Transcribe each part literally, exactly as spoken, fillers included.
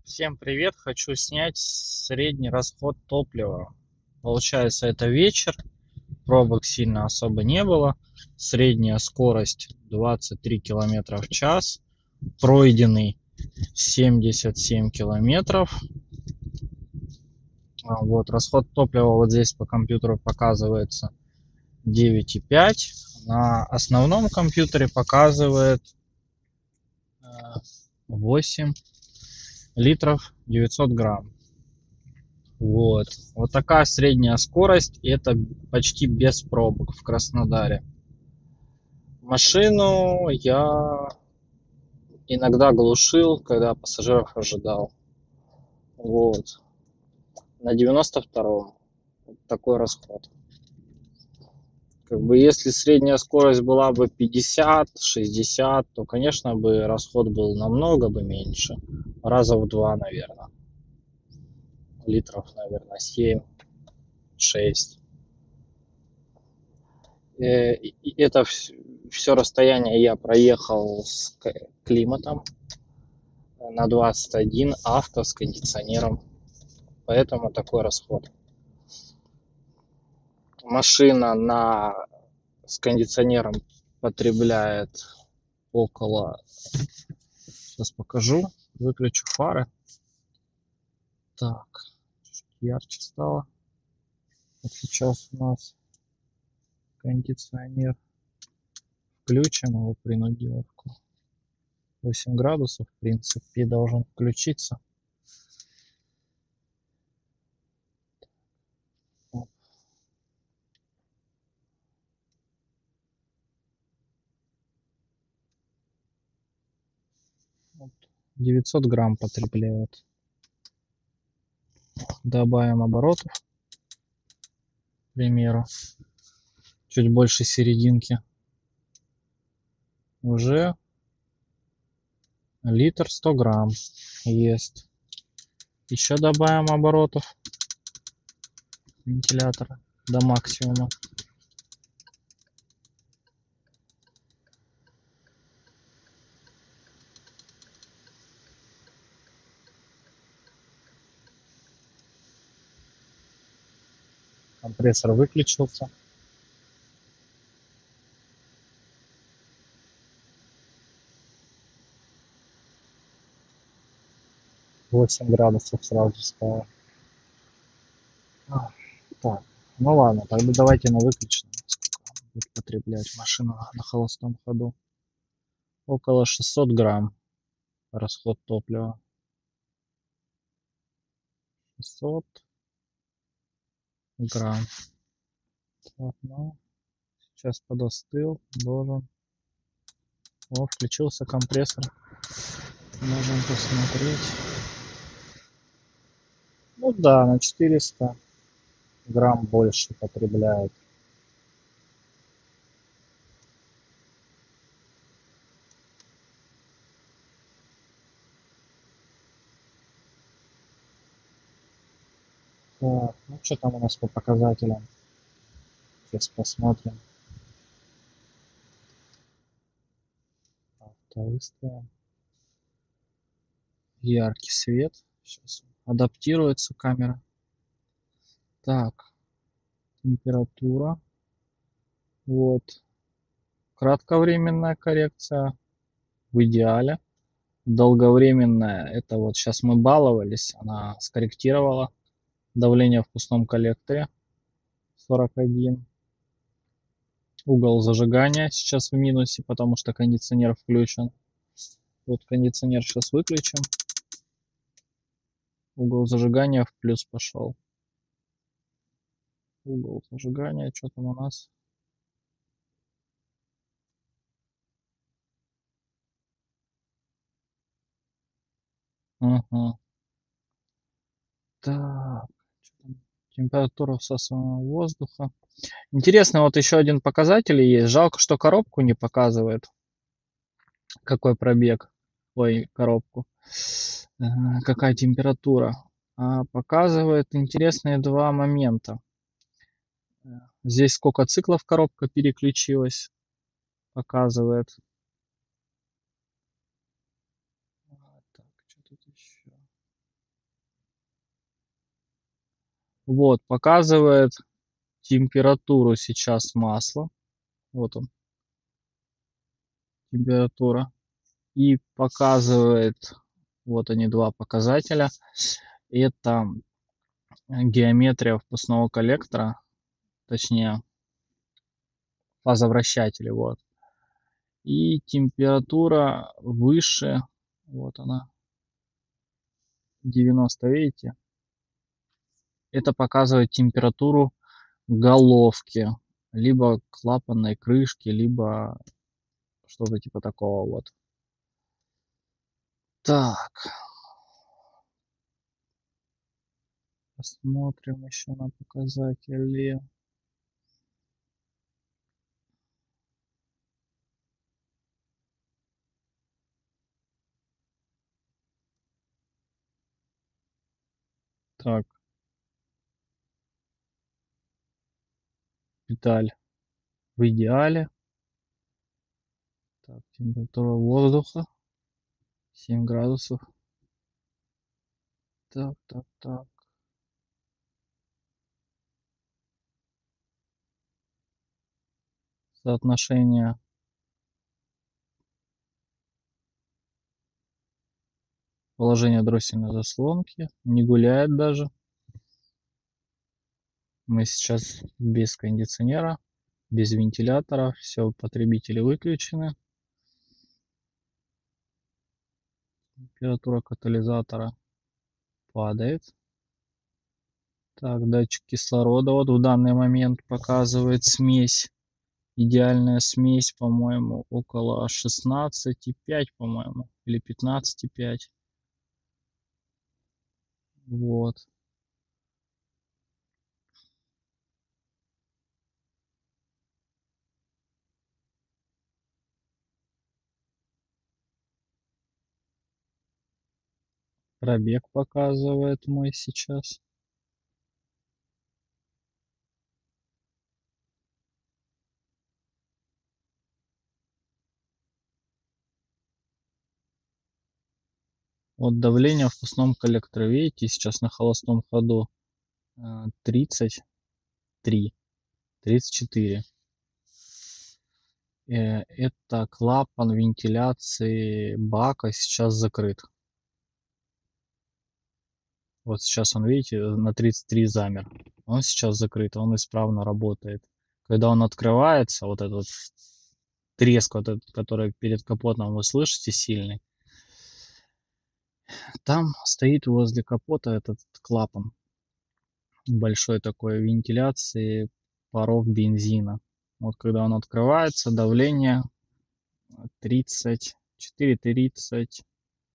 Всем привет! Хочу снять средний расход топлива. Получается, это вечер, пробок сильно особо не было. Средняя скорость двадцать три километра в час. Пройденный семьдесят семь километров. А Вот, расход топлива вот здесь по компьютеру показывается девять и пять. На основном компьютере показывает э, восемь литров девятьсот грамм. Вот. Вот такая средняя скорость. И это почти без пробок в Краснодаре. Машину я иногда глушил, когда пассажиров ожидал. Вот. На девяносто втором. Такой расход. Как бы если средняя скорость была бы пятьдесят шестьдесят, то, конечно, бы расход был намного бы меньше. Раза в два, наверное. Литров, наверное, семь-шесть. Э, и это все расстояние я проехал с климатом на двадцать один, авто с кондиционером, поэтому такой расход. Машина на с кондиционером потребляет около, сейчас покажу, выключу фары. Так, ярче стало. Вот сейчас у нас кондиционер, включим его принудиловку. восемь градусов, в принципе, должен включиться. девятьсот грамм потребляет. Добавим оборотов, к примеру, чуть больше серединки. Уже литр сто грамм есть. Еще добавим оборотов вентилятора до максимума. Компрессор выключился. восемь градусов сразу стало. А, так, ну ладно, тогда давайте на выключенном. Сколько будет потреблять машина на холостом ходу? Около шестьсот грамм расход топлива. шестьсот грамм. Так, ну, сейчас подостыл, должен. О, включился компрессор. Можем посмотреть. Ну да, на четыреста грамм больше потребляет. Так, ну что там у нас по показателям? Сейчас посмотрим. Авто выставим. Яркий свет. Сейчас адаптируется камера. Так, температура. Вот. Кратковременная коррекция в идеале. Долговременная, это вот сейчас мы баловались, она скорректировала давление в пустом коллекторе сорок один. Угол зажигания сейчас в минусе, потому что кондиционер включен. Вот кондиционер сейчас выключим. Угол зажигания в плюс пошел. Угол зажигания, что там у нас? Ага. Так, температура всасываемого воздуха. Интересно, вот еще один показатель есть. Жалко, что коробку не показывает. Какой пробег? Ой, коробку. Э, Какая температура? А, Показывает интересные два момента. Э, Здесь сколько циклов коробка переключилась, показывает. А, Так, что тут еще? Вот, показывает температуру сейчас масла. Вот он, температура. И показывает, вот они два показателя. Это геометрия впускного коллектора, точнее фазовращателя, вот. И температура выше, вот она, девяносто, видите? Это показывает температуру головки, либо клапанной крышки, либо что-то типа такого вот. Так, посмотрим еще на показатели. Так, педаль в идеале. Так, температура воздуха семь градусов. Так, так, так. Соотношение положения дроссельной заслонки. Не гуляет даже. Мы сейчас без кондиционера, без вентилятора. Все, потребители выключены. Температура катализатора падает. Так, датчик кислорода вот в данный момент показывает смесь. Идеальная смесь, по-моему, около шестнадцать и пять, по-моему, или пятнадцать и пять. Вот. Пробег показывает мой сейчас. Вот давление в впускном коллекторе, видите, сейчас на холостом ходу тридцать три, тридцать четыре. Это клапан вентиляции бака сейчас закрыт. Вот сейчас он, видите, на тридцать три замер. Он сейчас закрыт, он исправно работает. Когда он открывается, вот этот треск, вот этот, который перед капотом вы слышите, сильный, там стоит возле капота этот клапан большой такой вентиляции паров бензина. Вот когда он открывается, давление тридцать четыре, тридцать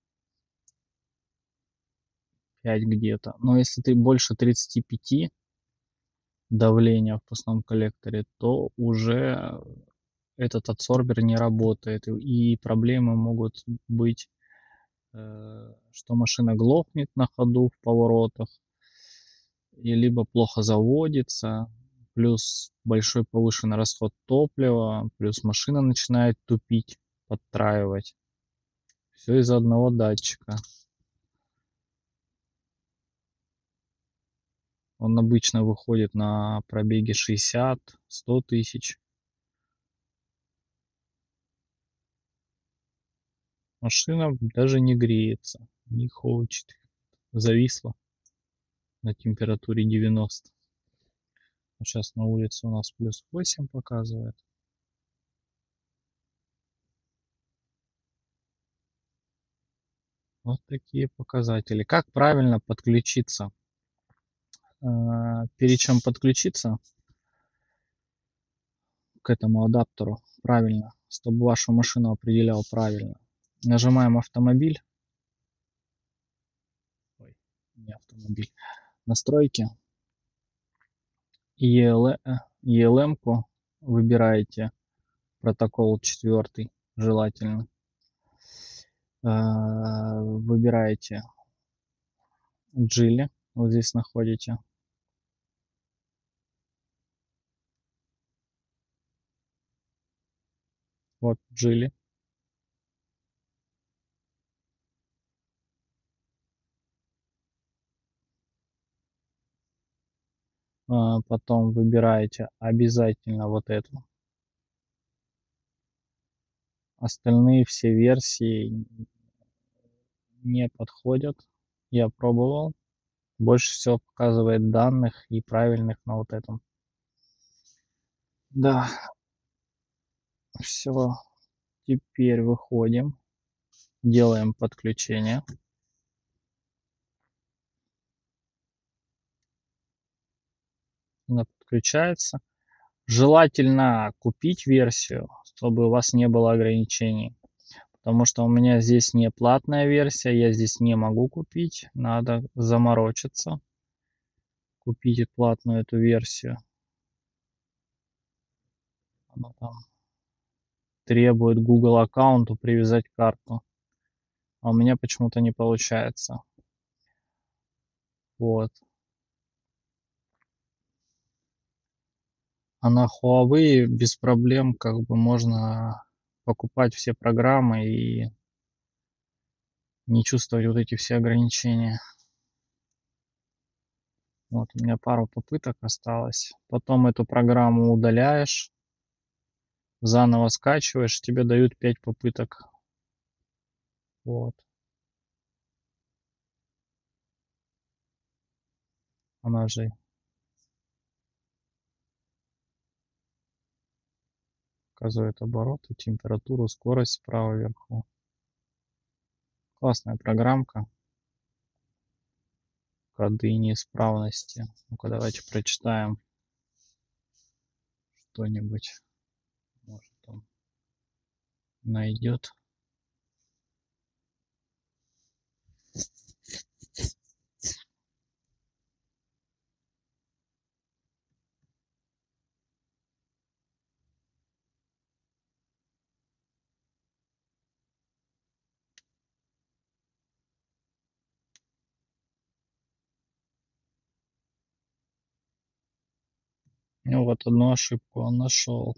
пять где-то. Но если ты больше тридцати пяти давления в впускном коллекторе, то уже этот адсорбер не работает. И проблемы могут быть, что машина глохнет на ходу в поворотах, и либо плохо заводится, плюс большой повышенный расход топлива, плюс машина начинает тупить, подтраивать. Все из-за одного датчика. Он обычно выходит на пробеге шестьдесят-сто тысяч. Машина даже не греется, не хочет. Зависла на температуре девяносто. Сейчас на улице у нас плюс восемь показывает. Вот такие показатели. Как правильно подключиться? Перед чем подключиться к этому адаптеру правильно, чтобы вашу машину определял правильно, нажимаем автомобиль. Ой, не автомобиль. Настройки. и эл эм-ку выбираете, протокол четвертый желательно. Выбираете джили, вот здесь находите. Вот джили. А, Потом выбираете обязательно вот эту. Остальные все версии не подходят. Я пробовал. Больше всего показывает данных и правильных на вот этом. Да, все. Теперь выходим. Делаем подключение. Она подключается. Желательно купить версию, чтобы у вас не было ограничений. Потому что у меня здесь не платная версия, я здесь не могу купить. Надо заморочиться. Купите платную эту версию. Она там требует Google аккаунту привязать карту. А у меня почему-то не получается. Вот. А на Huawei без проблем как бы можно покупать все программы и не чувствовать вот эти все ограничения. Вот у меня пару попыток осталось. Потом эту программу удаляешь, заново скачиваешь, тебе дают пять попыток. Вот. Она же показывает обороты, температуру, скорость справа вверху. Классная программка. Коды неисправности. Ну-ка давайте прочитаем что-нибудь. Может он найдет. Ну вот одну ошибку он нашел.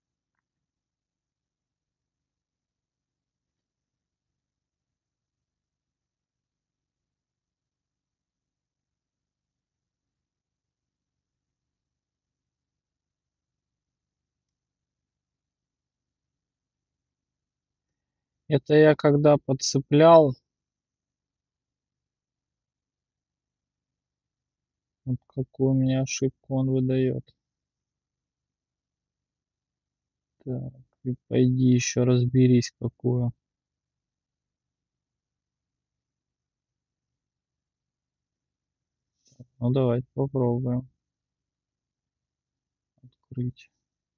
Это я когда подцеплял. Вот какую у меня ошибку он выдает. Так, и пойди еще разберись, какую. Ну давайте попробуем открыть.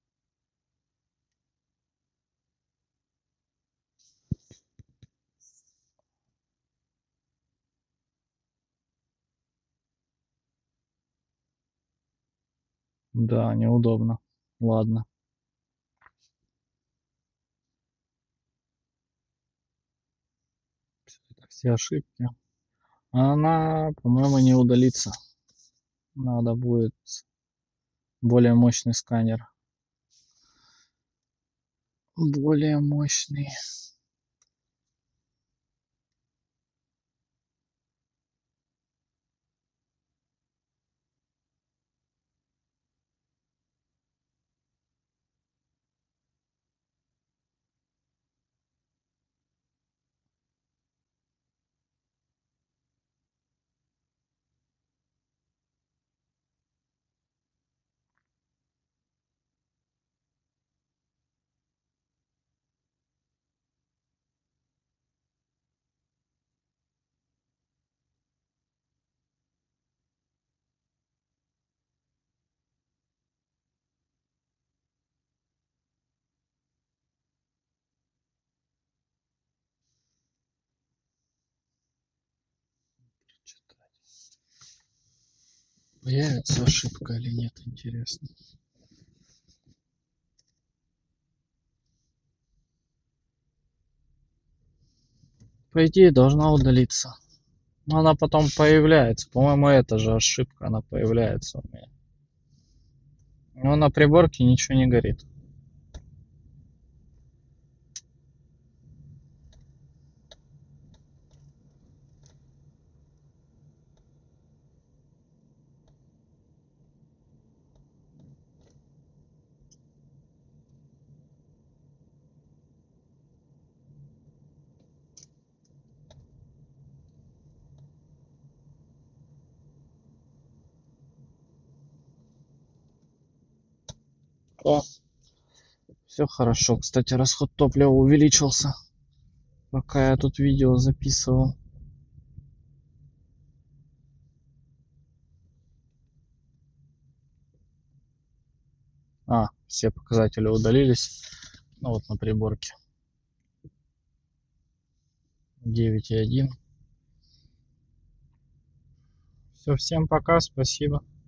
Да, неудобно. Ладно. Это все ошибки. Она, по-моему, не удалится. Надо будет более мощный сканер. Более мощный. Появится ошибка или нет, интересно. По идее, должна удалиться. Но она потом появляется. По-моему, это же ошибка, она появляется у меня. Но на приборке ничего не горит. О, все хорошо. Кстати, расход топлива увеличился, пока я тут видео записывал. А, все показатели удалились. Ну вот на приборке. девять и один. Все, всем пока, спасибо.